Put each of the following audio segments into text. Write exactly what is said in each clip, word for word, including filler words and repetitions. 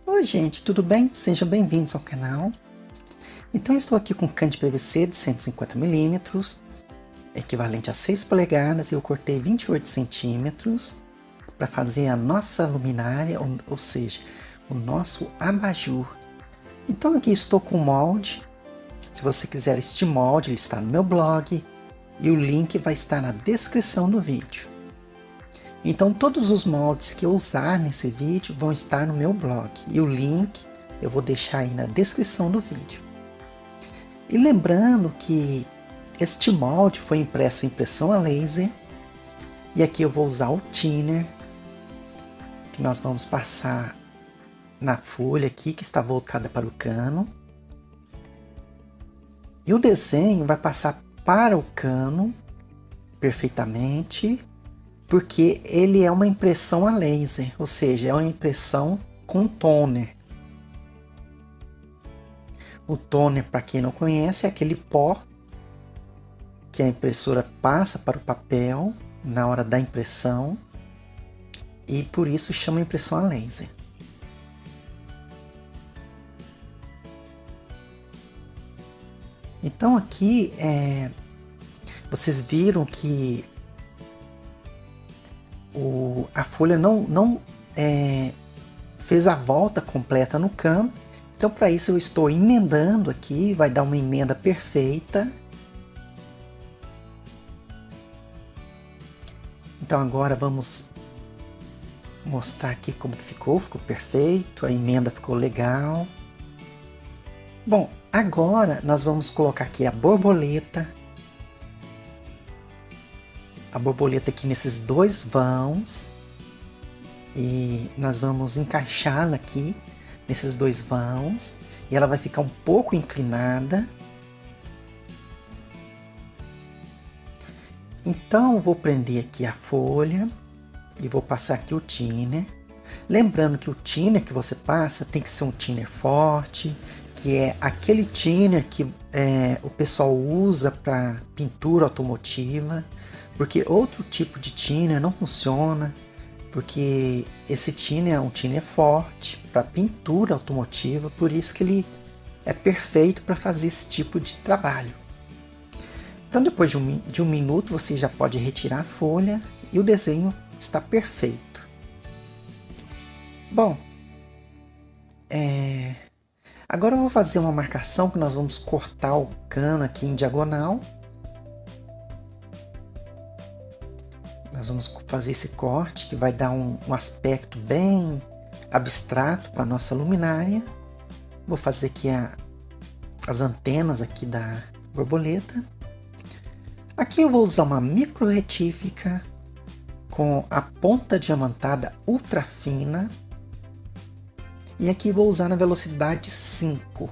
Oi gente, tudo bem? Sejam bem-vindos ao canal. Então eu estou aqui com cano de P V C de cento e cinquenta milímetros, equivalente a seis polegadas, e eu cortei vinte e oito centímetros para fazer a nossa luminária, ou, ou seja, o nosso abajur. Então aqui estou com o molde. Se você quiser este molde, ele está no meu blog e o link vai estar na descrição do vídeo. Então todos os moldes que eu usar nesse vídeo vão estar no meu blog e o link eu vou deixar aí na descrição do vídeo. E lembrando que este molde foi impresso em impressão a laser e aqui eu vou usar o thinner que nós vamos passar na folha aqui que está voltada para o cano. E o desenho vai passar para o cano perfeitamente, porque ele é uma impressão a laser, ou seja, é uma impressão com toner. O toner, para quem não conhece, é aquele pó que a impressora passa para o papel na hora da impressão e por isso chama impressão a laser. Então aqui é, vocês viram que O, a folha não, não é, fez a volta completa no cano, então para isso eu estou emendando aqui, vai dar uma emenda perfeita. Então agora vamos mostrar aqui como que ficou, ficou perfeito, a emenda ficou legal. Bom, agora nós vamos colocar aqui a borboleta. A borboleta aqui nesses dois vãos e nós vamos encaixá-la aqui nesses dois vãos e ela vai ficar um pouco inclinada. Então eu vou prender aqui a folha e vou passar aqui o thinner. Lembrando que o thinner que você passa tem que ser um thinner forte, que é aquele thinner que é, o pessoal usa para pintura automotiva. Porque outro tipo de thinner não funciona, porque esse thinner é um thinner forte para pintura automotiva, por isso que ele é perfeito para fazer esse tipo de trabalho. Então depois de um, de um minuto você já pode retirar a folha e o desenho está perfeito. Bom, é... agora eu vou fazer uma marcação que nós vamos cortar o cano aqui em diagonal. Nós vamos fazer esse corte que vai dar um, um aspecto bem abstrato para a nossa luminária. Vou fazer aqui a, as antenas aqui da borboleta. Aqui eu vou usar uma micro retífica com a ponta diamantada ultra fina. E aqui vou usar na velocidade cinco.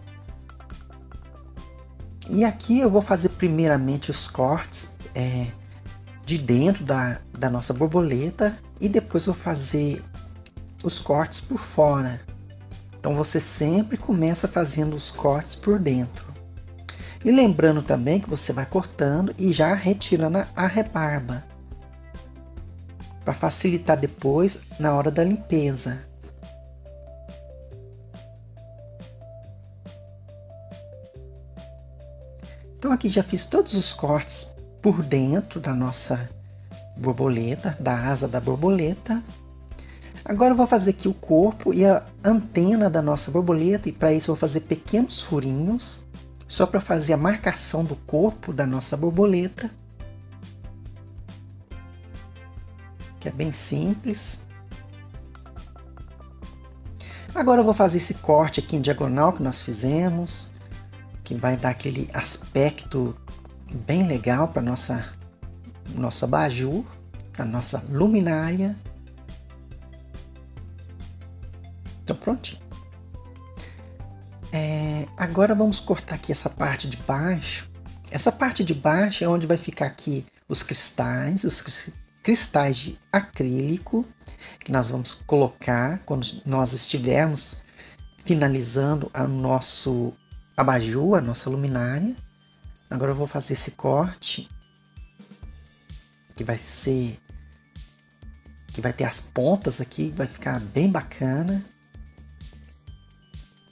E aqui eu vou fazer primeiramente os cortes é, de dentro da, da nossa borboleta e depois vou fazer os cortes por fora. Então você sempre começa fazendo os cortes por dentro. E lembrando também que você vai cortando e já retirando a rebarba, para facilitar depois na hora da limpeza. Então aqui já fiz todos os cortes por dentro da nossa borboleta, da asa da borboleta. Agora eu vou fazer aqui o corpo e a antena da nossa borboleta, e para isso eu vou fazer pequenos furinhos, só para fazer a marcação do corpo da nossa borboleta, que é bem simples. Agora eu vou fazer esse corte aqui em diagonal que nós fizemos, que vai dar aquele aspecto bem legal para nossa nosso abajur, a nossa luminária. Então prontinho. É, agora vamos cortar aqui essa parte de baixo. Essa parte de baixo é onde vai ficar aqui os cristais, os cristais de acrílico que nós vamos colocar quando nós estivermos finalizando o nosso abajur, a nossa luminária. Agora eu vou fazer esse corte, que vai ser, que vai ter as pontas aqui, vai ficar bem bacana.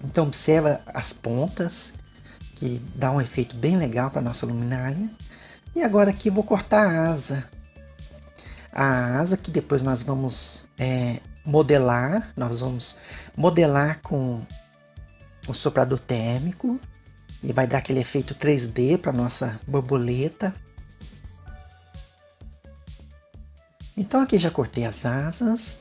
Então observa as pontas, que dá um efeito bem legal para nossa luminária. E agora aqui vou cortar a asa. A asa que depois nós vamos é, modelar, nós vamos modelar com o soprador térmico. E vai dar aquele efeito três D para nossa borboleta. Então aqui já cortei as asas.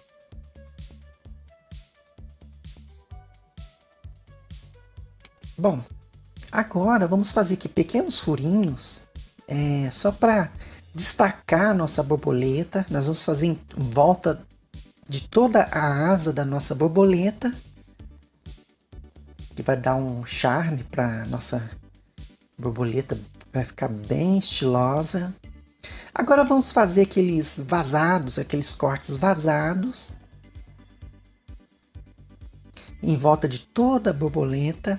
Bom, agora vamos fazer aqui pequenos furinhos, é, só para destacar a nossa borboleta. Nós vamos fazer em volta de toda a asa da nossa borboleta, que vai dar um charme para nossa borboleta, vai ficar bem estilosa. Agora vamos fazer aqueles vazados, aqueles cortes vazados em volta de toda a borboleta.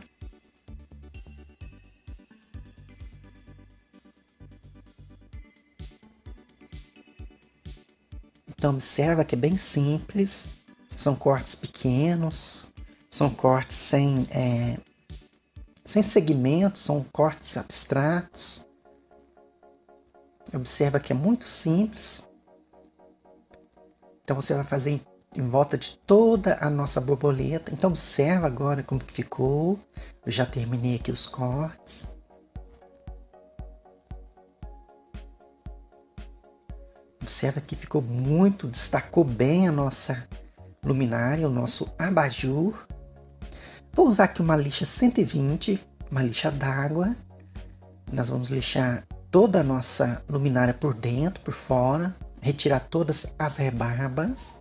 Então observa que é bem simples, são cortes pequenos, são cortes sem, é, sem segmentos, são cortes abstratos. Observa que é muito simples. Então você vai fazer em, em volta de toda a nossa borboleta. Então observa agora como que ficou. Eu já terminei aqui os cortes. Observa que ficou muito, destacou bem a nossa luminária, o nosso abajur. Vou usar aqui uma lixa cento e vinte, uma lixa d'água. Nós vamos lixar toda a nossa luminária por dentro, por fora, retirar todas as rebarbas.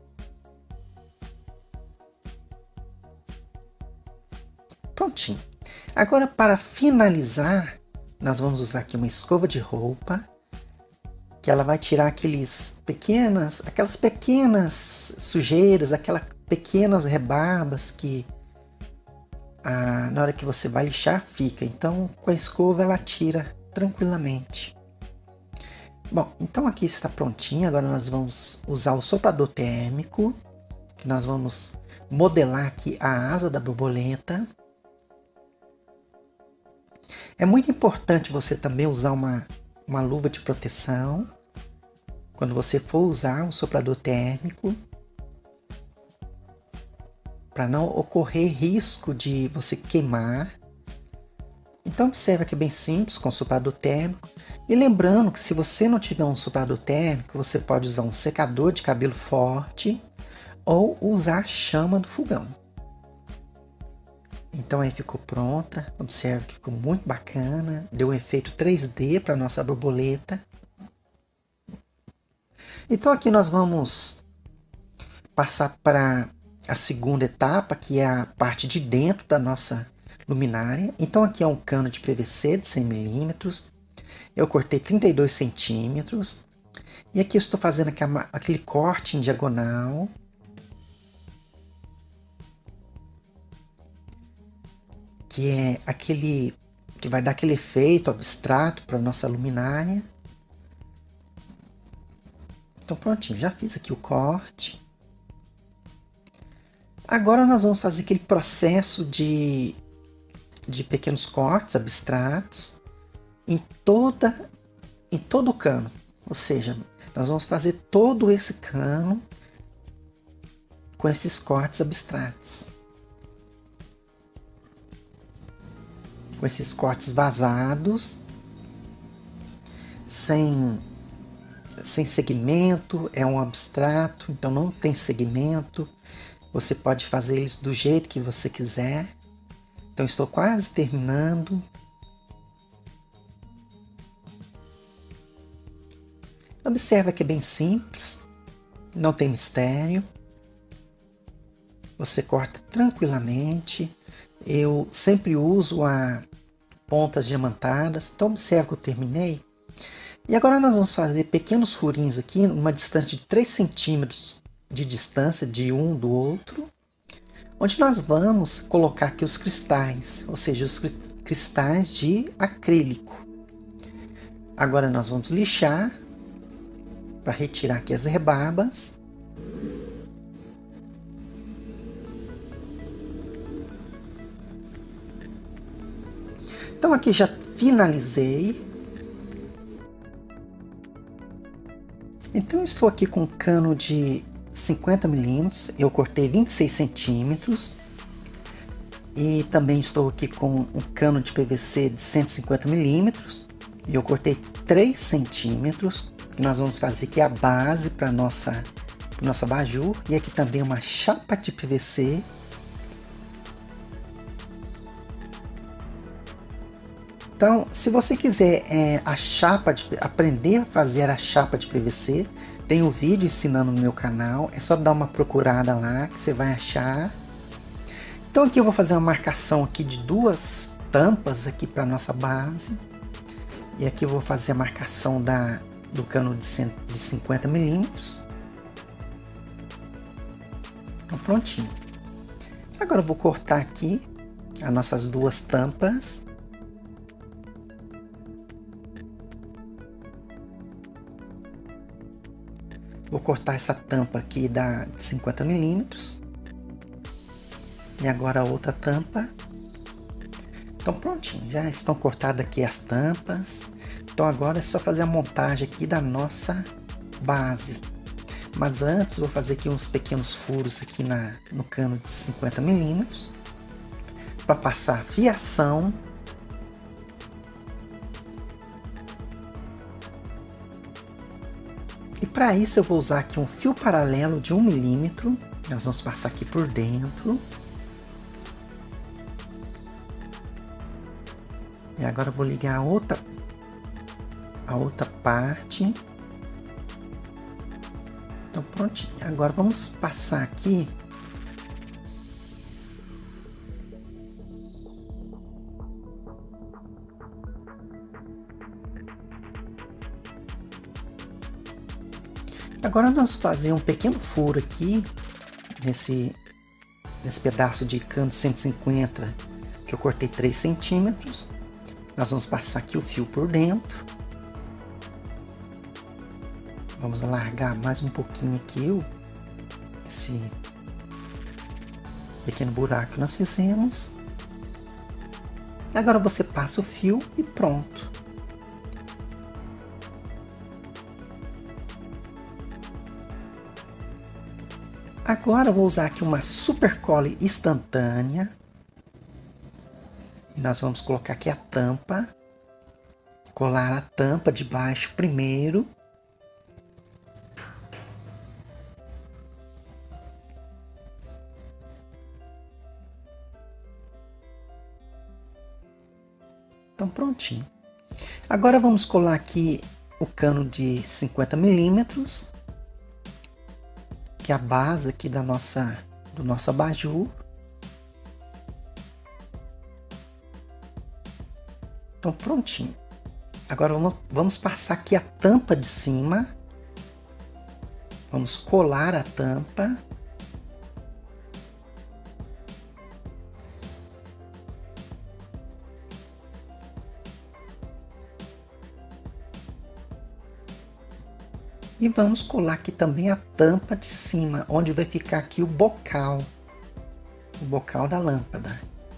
Prontinho. Agora, para finalizar, nós vamos usar aqui uma escova de roupa, que ela vai tirar aqueles pequenas, aquelas pequenas sujeiras, aquelas pequenas rebarbas que ah, na hora que você vai lixar fica. Então, com a escova ela tira tranquilamente. Bom, então aqui está prontinho. Agora nós vamos usar o soprador térmico, que nós vamos modelar aqui a asa da borboleta. É muito importante você também usar uma, uma luva de proteção quando você for usar o soprador térmico, para não ocorrer risco de você queimar. Então observa que é bem simples com o soprador térmico. E lembrando que se você não tiver um soprador térmico, você pode usar um secador de cabelo forte ou usar a chama do fogão. Então aí ficou pronta. Observa que ficou muito bacana. Deu um efeito três D para nossa borboleta. Então aqui nós vamos passar para a segunda etapa, que é a parte de dentro da nossa luminária. Então aqui é um cano de P V C de cem milímetros. Eu cortei trinta e dois centímetros. E aqui eu estou fazendo aquele corte em diagonal. Que é aquele que vai dar aquele efeito abstrato para nossa luminária. Então prontinho, já fiz aqui o corte. Agora nós vamos fazer aquele processo de, de pequenos cortes abstratos em, toda, em todo o cano. Ou seja, nós vamos fazer todo esse cano com esses cortes abstratos. Com esses cortes vazados, sem, sem segmento, é um abstrato, então não tem segmento. Você pode fazer eles do jeito que você quiser. Então estou quase terminando. Observa que é bem simples, não tem mistério. Você corta tranquilamente. Eu sempre uso a pontas diamantadas. Então observa que eu terminei. E agora nós vamos fazer pequenos furinhos aqui, numa distância de três centímetros de distância de um do outro, onde nós vamos colocar aqui os cristais, ou seja, os cristais de acrílico. Agora nós vamos lixar para retirar aqui as rebarbas. Então aqui já finalizei. Então estou aqui com um cano de cinquenta milímetros, eu cortei vinte e seis centímetros. E também estou aqui com um cano de P V C de cento e cinquenta milímetros, e eu cortei três centímetros. Nós vamos fazer aqui a base para nossa nossa abajur, e aqui também uma chapa de P V C. Então, se você quiser é, a chapa de, aprender a fazer a chapa de P V C, tem um vídeo ensinando no meu canal, é só dar uma procurada lá que você vai achar. Então aqui eu vou fazer uma marcação aqui de duas tampas aqui para nossa base, e aqui eu vou fazer a marcação da, do cano de, cento, de cinquenta milímetros. Então prontinho. Agora eu vou cortar aqui as nossas duas tampas. Vou cortar essa tampa aqui da de cinquenta milímetros. E agora a outra tampa. Então prontinho, já estão cortadas aqui as tampas. Então agora é só fazer a montagem aqui da nossa base. Mas antes vou fazer aqui uns pequenos furos aqui na, no cano de cinquenta milímetros. Para passar fiação. E para isso eu vou usar aqui um fio paralelo de um milímetro. Nós vamos passar aqui por dentro. E agora eu vou ligar a outra, a outra parte. Então prontinho. Agora vamos passar aqui. Agora nós vamos fazer um pequeno furo aqui nesse, nesse pedaço de cano de cento e cinquenta que eu cortei três centímetros. Nós vamos passar aqui o fio por dentro. Vamos alargar mais um pouquinho aqui o, esse pequeno buraco que nós fizemos. Agora você passa o fio e pronto. Agora eu vou usar aqui uma super cola instantânea. E nós vamos colocar aqui a tampa. Colar a tampa de baixo primeiro. Então prontinho. Agora vamos colar aqui o cano de cinquenta milímetros. Que é a base aqui da nossa, do nosso abajur. Então prontinho. Agora vamos, vamos passar aqui a tampa de cima. Vamos colar a tampa. E vamos colar aqui também a tampa de cima, onde vai ficar aqui o bocal, o bocal da lâmpada.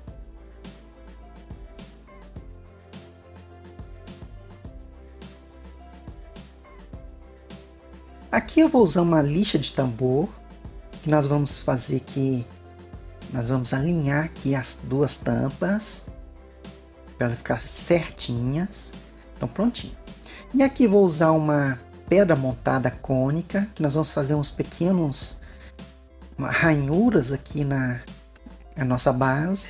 Aqui eu vou usar uma lixa de tambor, que nós vamos fazer aqui, nós vamos alinhar aqui as duas tampas, para elas ficarem certinhas. Então prontinho. E aqui vou usar uma pedra montada cônica, que nós vamos fazer uns pequenos ranhuras aqui na, na nossa base.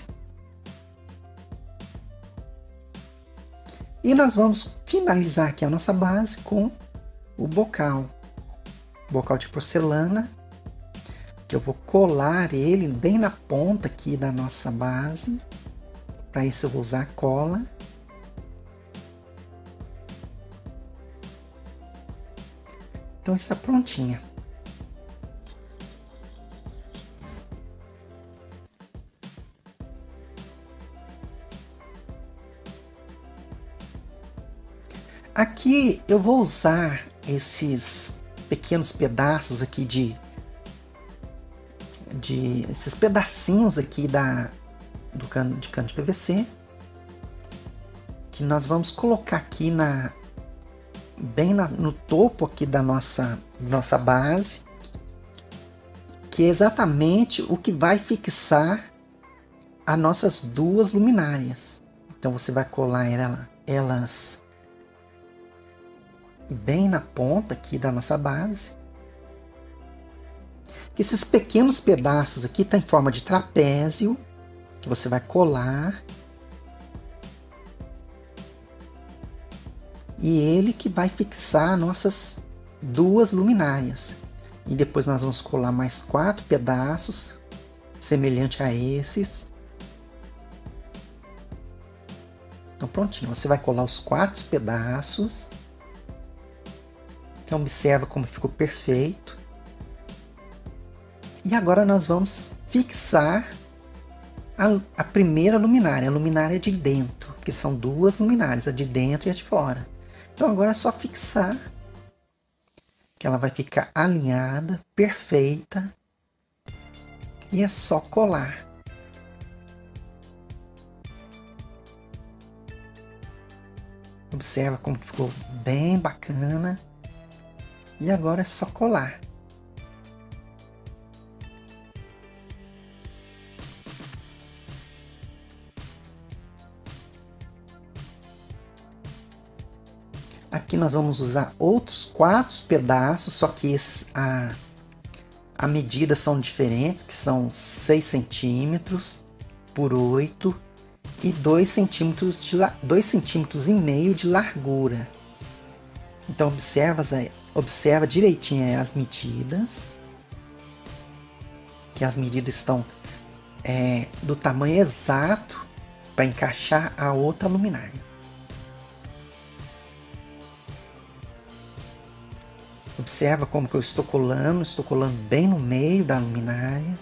E nós vamos finalizar aqui a nossa base com o bocal, bocal de porcelana, que eu vou colar ele bem na ponta aqui da nossa base. Para isso eu vou usar cola. Então está prontinha. Aqui eu vou usar esses pequenos pedaços aqui de, de esses pedacinhos aqui da do cano de cano de P V C. que nós vamos colocar aqui na bem na, no topo aqui da nossa nossa base, que é exatamente o que vai fixar as nossas duas luminárias. Então você vai colar ela, elas bem na ponta aqui da nossa base. Esses pequenos pedaços aqui tá em forma de trapézio, que você vai colar. E ele que vai fixar nossas duas luminárias. E depois nós vamos colar mais quatro pedaços, semelhante a esses. Então prontinho, você vai colar os quatro pedaços. Então observa como ficou perfeito. E agora nós vamos fixar a, a primeira luminária, a luminária de dentro, que são duas luminárias, a de dentro e a de fora. Então agora é só fixar, que ela vai ficar alinhada, perfeita, e é só colar. Observa como ficou bem bacana, e agora é só colar. Aqui nós vamos usar outros quatro pedaços, só que esse, a, a medida são diferentes, que são seis centímetros por oito e dois centímetros de dois centímetros e meio de largura. Então observa, observa direitinho as medidas, que as medidas estão é, do tamanho exato para encaixar a outra luminária. Observa como que eu estou colando, estou colando bem no meio da luminária.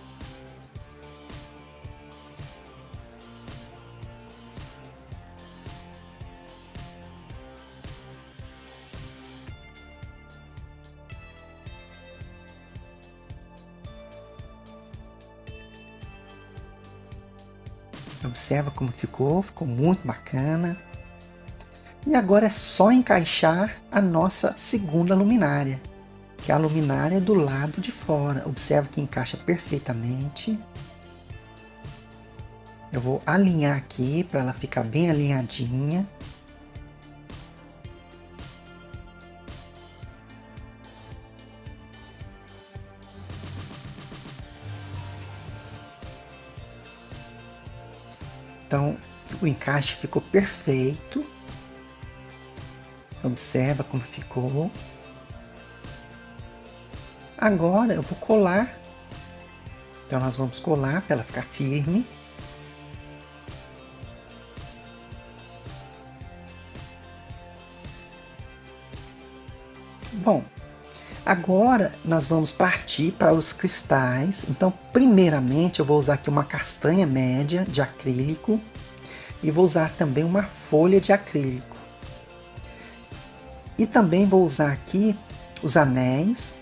Observa como ficou, ficou muito bacana. E agora é só encaixar a nossa segunda luminária, que é a luminária do lado de fora. Observa que encaixa perfeitamente. Eu vou alinhar aqui para ela ficar bem alinhadinha. Então o encaixe ficou perfeito. Observa como ficou. Agora eu vou colar. Então nós vamos colar para ela ficar firme. Bom, agora nós vamos partir para os cristais. Então primeiramente eu vou usar aqui uma castanha média de acrílico. E vou usar também uma folha de acrílico. E também vou usar aqui os anéis,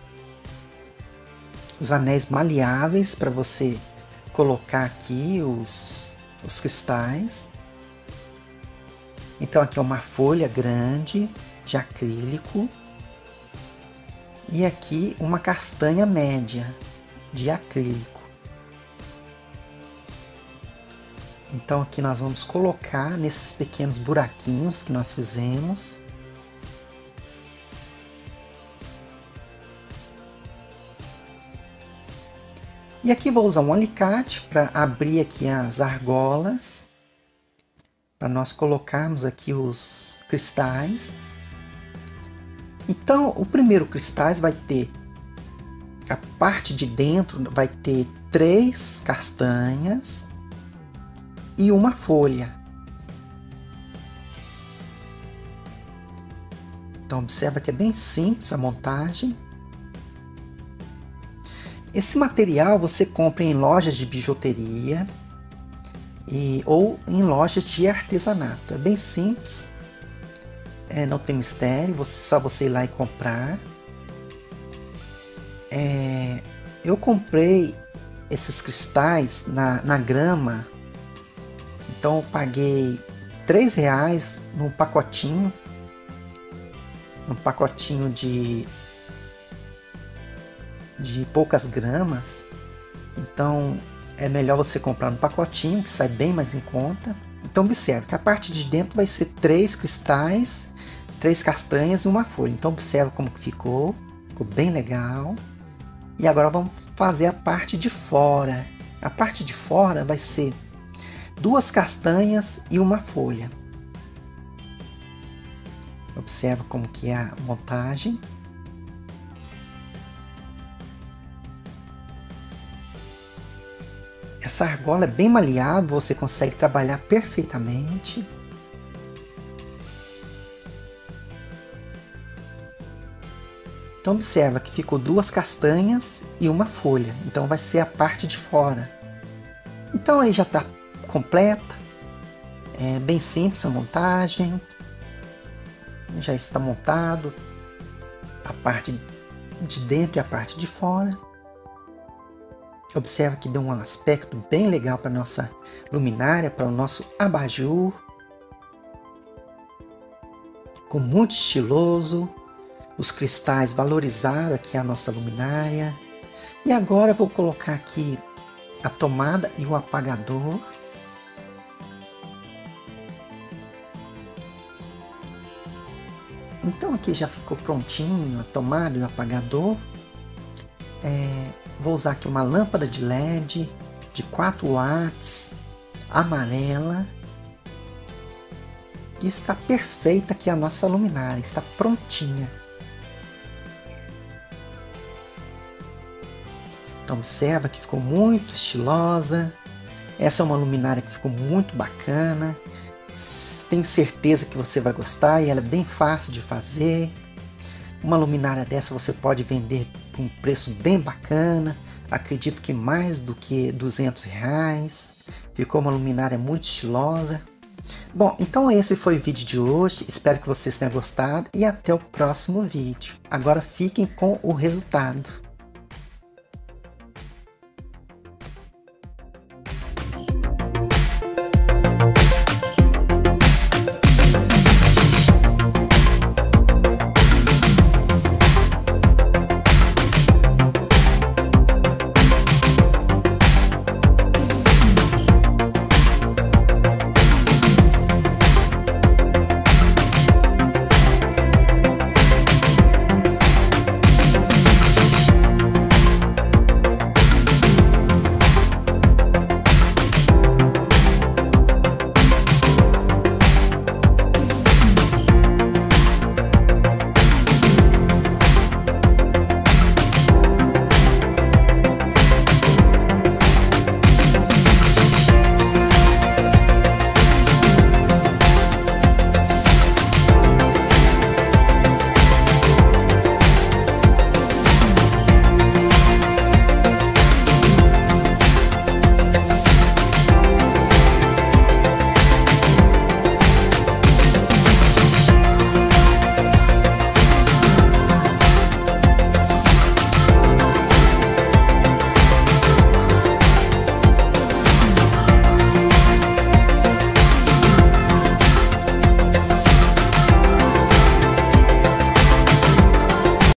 os anéis maleáveis para você colocar aqui os, os cristais. Então aqui é uma folha grande de acrílico e aqui uma castanha média de acrílico. Então aqui nós vamos colocar nesses pequenos buraquinhos que nós fizemos. E aqui vou usar um alicate para abrir aqui as argolas, para nós colocarmos aqui os cristais. Então, o primeiro cristais vai ter, a parte de dentro vai ter três castanhas e uma folha. Então, observa que é bem simples a montagem. Esse material você compra em lojas de bijuteria e, ou em lojas de artesanato. É bem simples, é, não tem mistério, você, só você ir lá e comprar. É, eu comprei esses cristais na, na Grama, então eu paguei três reais num pacotinho, um pacotinho de, de poucas gramas. Então é melhor você comprar no pacotinho, que sai bem mais em conta. Então observe que a parte de dentro vai ser três cristais, três castanhas e uma folha. Então observe como que ficou, ficou bem legal. E agora vamos fazer a parte de fora. A parte de fora vai ser duas castanhas e uma folha. Observa como que é a montagem. Essa argola é bem maleável, você consegue trabalhar perfeitamente. Então observa que ficou duas castanhas e uma folha. Então vai ser a parte de fora. Então aí já está completa. É bem simples a montagem. Já está montado a parte de dentro e a parte de fora. Observa que deu um aspecto bem legal para nossa luminária, para o nosso abajur. Ficou muito estiloso. Os cristais valorizaram aqui a nossa luminária. E agora eu vou colocar aqui a tomada e o apagador. Então aqui já ficou prontinho a tomada e o apagador. É, vou usar aqui uma lâmpada de L E D de quatro watts, amarela. E está perfeita aqui a nossa luminária, está prontinha. Então observa que ficou muito estilosa. Essa é uma luminária que ficou muito bacana. Tenho certeza que você vai gostar e ela é bem fácil de fazer. Uma luminária dessa você pode vender por um preço bem bacana. Acredito que mais do que duzentos reais. Ficou uma luminária muito estilosa. Bom, então esse foi o vídeo de hoje. Espero que vocês tenham gostado e até o próximo vídeo. Agora fiquem com o resultado.